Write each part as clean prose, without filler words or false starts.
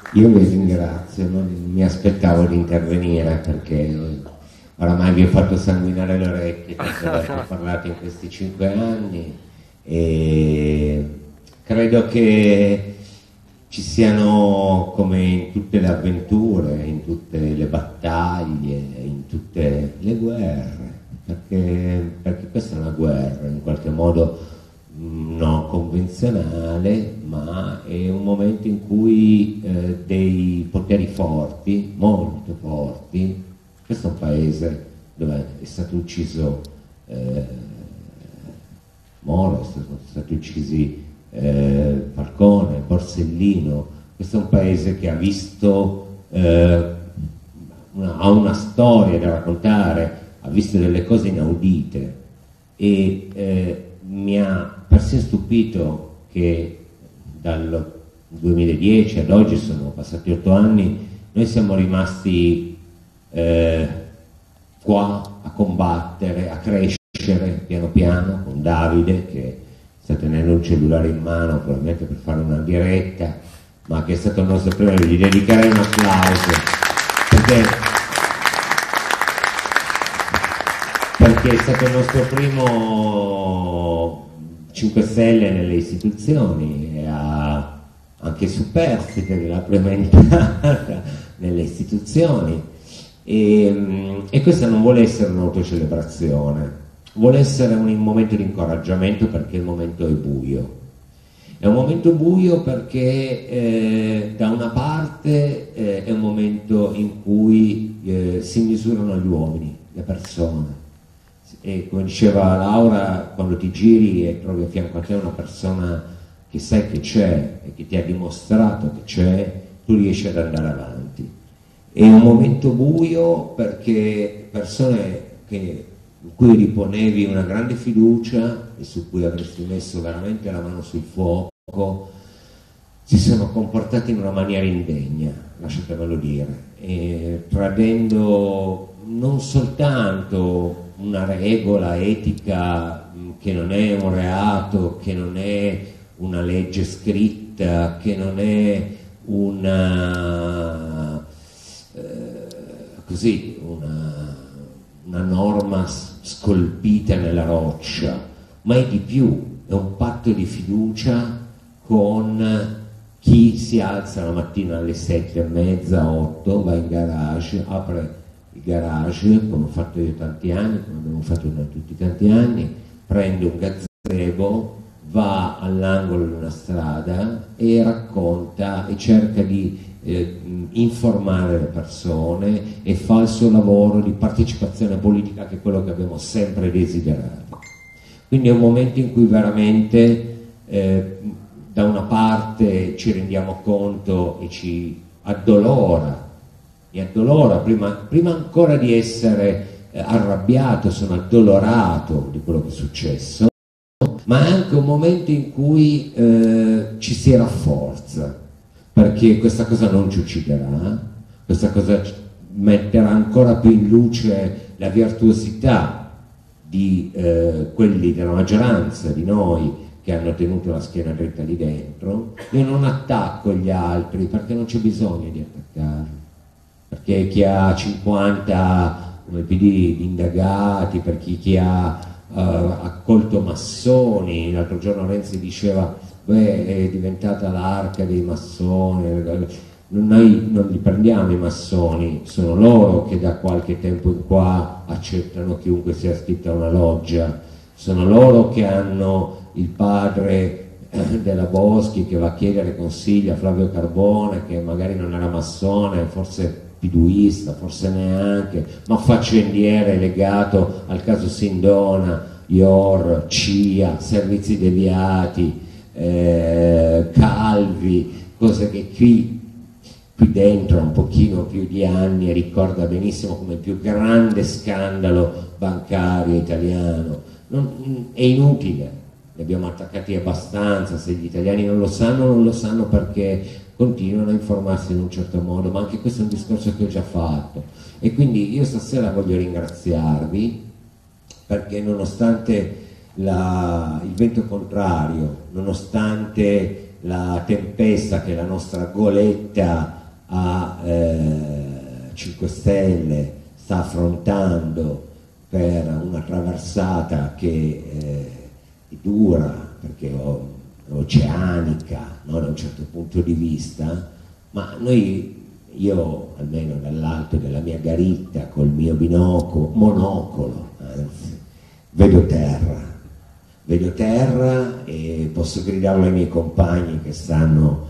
Io vi ringrazio, non mi aspettavo di intervenire perché oramai vi ho fatto sanguinare le orecchie tante volte ho parlato in questi 5 anni e credo che ci siano, come in tutte le avventure, in tutte le battaglie, in tutte le guerre, perché questa è una guerra in qualche modo non convenzionale, ma è un momento in cui dei poteri forti, molto forti, questo è un paese dove è stato ucciso Moro, sono stati uccisi Falcone, Borsellino, questo è un paese che ha visto, ha una storia da raccontare, ha visto delle cose inaudite e mi ha persino stupito che dal 2010 ad oggi, sono passati 8 anni, noi siamo rimasti qua a combattere, a crescere piano piano con Davide che sta tenendo un cellulare in mano probabilmente per fare una diretta, ma che è stato il nostro primo, gli dedicherei un applauso perché è stato il nostro primo 5 Stelle nelle istituzioni e ha anche superstite della plementata nelle istituzioni e questa non vuole essere un'autocelebrazione, vuole essere un momento di incoraggiamento perché il momento è buio. È un momento buio perché da una parte è un momento in cui si misurano gli uomini, le persone. E come diceva Laura, quando ti giri e trovi a fianco a te una persona che sai che c'è e che ti ha dimostrato che c'è, tu riesci ad andare avanti. È un momento buio perché persone in cui riponevi una grande fiducia e su cui avresti messo veramente la mano sul fuoco si sono comportati in una maniera indegna, lasciatemelo dire, tradendo non soltanto una regola etica che non è un reato, che non è una legge scritta, che non è una norma scolpita nella roccia, ma è di più, è un patto di fiducia con chi si alza la mattina alle 7:30, 8, va in garage, apre il garage, come ho fatto io tanti anni, come abbiamo fatto noi tutti tanti anni, prende un gazebo, va all'angolo di una strada e racconta e cerca di informare le persone e fa il suo lavoro di partecipazione politica, che è quello che abbiamo sempre desiderato. Quindi è un momento in cui veramente da una parte ci rendiamo conto e ci addolora, prima ancora di essere arrabbiato, sono addolorato di quello che è successo, ma è anche un momento in cui ci si rafforza, perché questa cosa non ci ucciderà, questa cosa metterà ancora più in luce la virtuosità di quelli della maggioranza di noi che hanno tenuto la schiena dritta lì dentro. Io non attacco gli altri perché non c'è bisogno di attaccarli, perché chi ha 50 come PD di indagati, per chi ha accolto massoni, l'altro giorno Renzi diceva è diventata l'arca dei massoni, noi non li prendiamo i massoni, sono loro che da qualche tempo in qua accettano chiunque sia iscritto a una loggia, sono loro che hanno il padre della Boschi che va a chiedere consigli a Flavio Carbone, che magari non era massone, forse piduista, forse neanche, ma faccendiere legato al caso Sindona, IOR, CIA, servizi deviati, Calvi, cose che qui dentro un pochino più di anni ricorda benissimo come il più grande scandalo bancario italiano. È inutile, li abbiamo attaccati abbastanza, se gli italiani non lo sanno perché continuano a informarsi in un certo modo, ma anche questo è un discorso che ho già fatto. E quindi io stasera voglio ringraziarvi perché nonostante il vento contrario, nonostante la tempesta che la nostra goletta a 5 Stelle sta affrontando per una traversata che è dura, perché è oceanica, no, da un certo punto di vista, ma io almeno dall'alto della mia garitta col mio monocolo, anzi, vedo terra e posso gridarlo ai miei compagni che stanno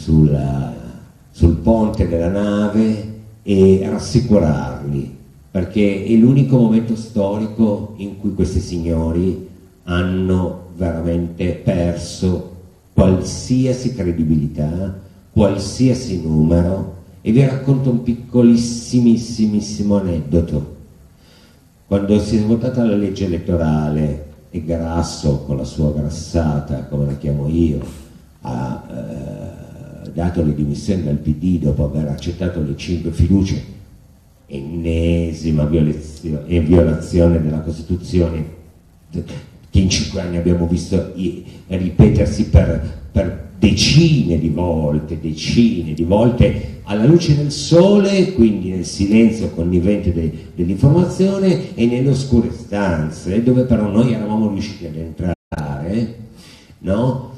sul ponte della nave e rassicurarli, perché è l'unico momento storico in cui questi signori hanno veramente perso qualsiasi credibilità, qualsiasi numero. E vi racconto un piccolissimissimo aneddoto. Quando si è votata la legge elettorale e Grasso, con la sua grassata, come la chiamo io, ha dato le dimissioni dal PD dopo aver accettato le 5 fiducie, ennesima violazione della Costituzione che in 5 anni abbiamo visto ripetersi per decine di volte alla luce del sole, quindi nel silenzio connivente dell'informazione e nelle oscure stanze, dove però noi eravamo riusciti ad entrare, no?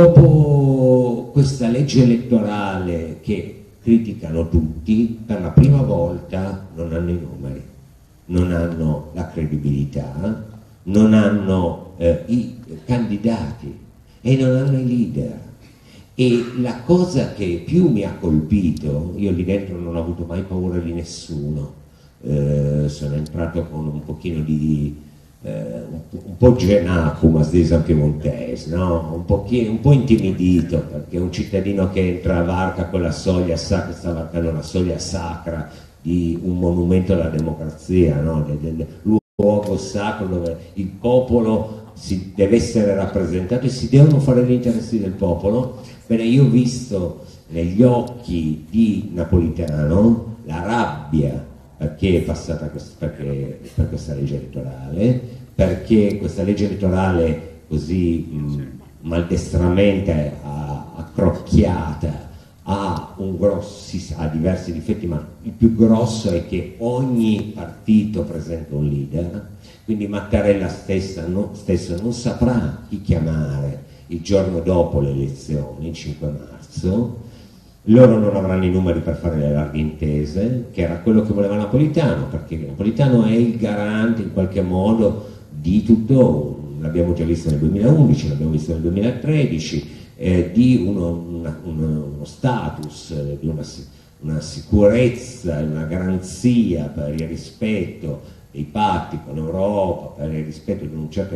Dopo questa legge elettorale che criticano tutti, per la prima volta non hanno i numeri, non hanno la credibilità, non hanno i candidati e non hanno i leader. E la cosa che più mi ha colpito, io lì dentro non ho avuto mai paura di nessuno, sono entrato con un pochino di un po' genacum di San Piemontese, no? un po' intimidito, perché un cittadino che entra varca quella soglia sa che sta varcando una soglia sacra di un monumento alla democrazia, no? Del luogo sacro dove il popolo si deve essere rappresentato e si devono fare gli interessi del popolo. Bene, io ho visto negli occhi di Napolitano la rabbia perché è passata per questa legge elettorale, perché questa legge elettorale così maldestramente accrocchiata ha diversi difetti, ma il più grosso è che ogni partito presenta un leader, quindi Mattarella stesso non saprà chi chiamare il giorno dopo le elezioni, il 5 marzo, loro non avranno i numeri per fare le larghe intese, che era quello che voleva Napolitano, perché Napolitano è il garante in qualche modo di tutto, l'abbiamo già visto nel 2011, l'abbiamo visto nel 2013, di uno status, di una sicurezza, una garanzia per il rispetto dei patti con l'Europa, per il rispetto di un certo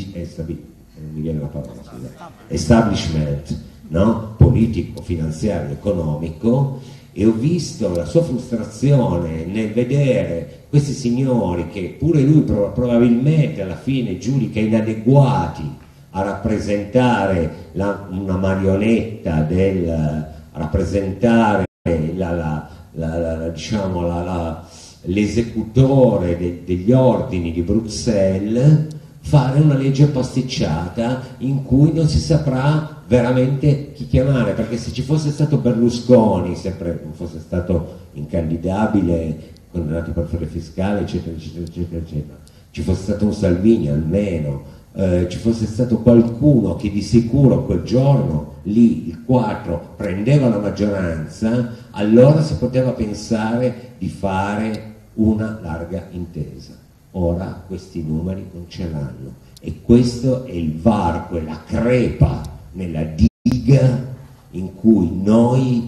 establishment, no? Politico, finanziario, economico, e ho visto la sua frustrazione nel vedere questi signori che pure lui probabilmente alla fine giudica inadeguati a rappresentare una marionetta a rappresentare l'esecutore degli ordini di Bruxelles, fare una legge pasticciata in cui non si saprà veramente chi chiamare, perché se ci fosse stato Berlusconi, sempre non fosse stato incandidabile, condannato per frode fiscale, eccetera, eccetera, eccetera, eccetera, ci fosse stato un Salvini almeno, ci fosse stato qualcuno che di sicuro quel giorno lì, il 4, prendeva la maggioranza, allora si poteva pensare di fare una larga intesa. Ora questi numeri non ce l'hanno e questo è il varco, è la crepa nella diga in cui noi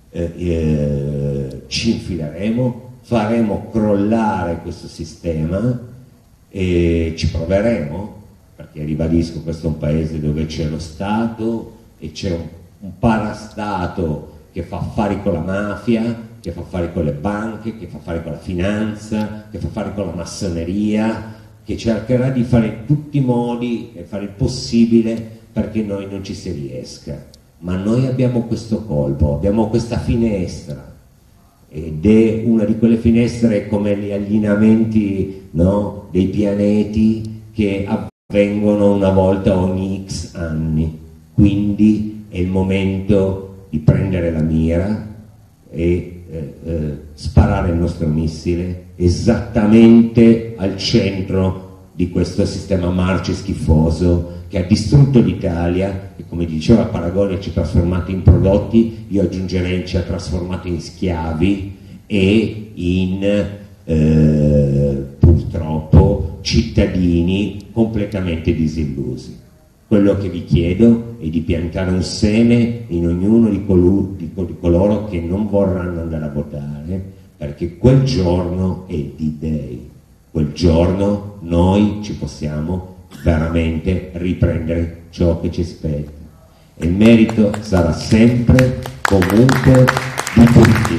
ci infileremo, faremo crollare questo sistema e ci proveremo, perché ribadisco, questo è un paese dove c'è lo Stato e c'è un parastato che fa affari con la mafia, che fa affari con le banche, che fa affari con la finanza, che fa affari con la massoneria, che cercherà di fare in tutti i modi e fare il possibile perché noi non ci si riesca. Ma noi abbiamo questo colpo, abbiamo questa finestra, ed è una di quelle finestre come gli allineamenti, no, dei pianeti che avvengono una volta ogni X anni. Quindi è il momento di prendere la mira, e sparare il nostro missile esattamente al centro di questo sistema marci schifoso che ha distrutto l'Italia e, come diceva Paragone, ci ha trasformati in prodotti, io aggiungerei ci ha trasformati in schiavi e in purtroppo cittadini completamente disillusi. Quello che vi chiedo è di piantare un seme in ognuno di coloro che non vorranno andare a votare, perché quel giorno è D-Day, quel giorno noi ci possiamo veramente riprendere ciò che ci aspetta e il merito sarà sempre, comunque, di tutti.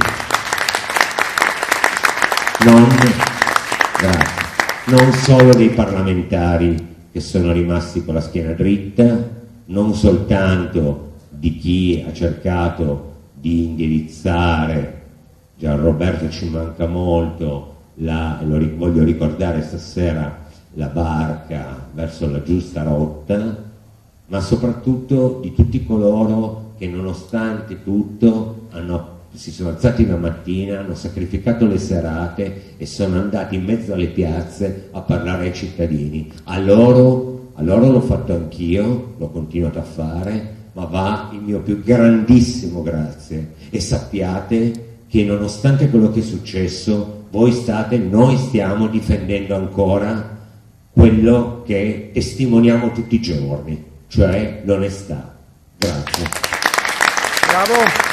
Non solo dei parlamentari che sono rimasti con la schiena dritta, non soltanto di chi ha cercato di indirizzare, Gianroberto ci manca molto, voglio ricordare stasera, la barca verso la giusta rotta, ma soprattutto di tutti coloro che nonostante tutto si sono alzati una mattina, hanno sacrificato le serate e sono andati in mezzo alle piazze a parlare ai cittadini. A loro l'ho fatto anch'io, l'ho continuato a fare, ma va il mio più grandissimo grazie. E sappiate che nonostante quello che è successo, noi stiamo difendendo ancora quello che testimoniamo tutti i giorni, cioè l'onestà. Grazie. Bravo.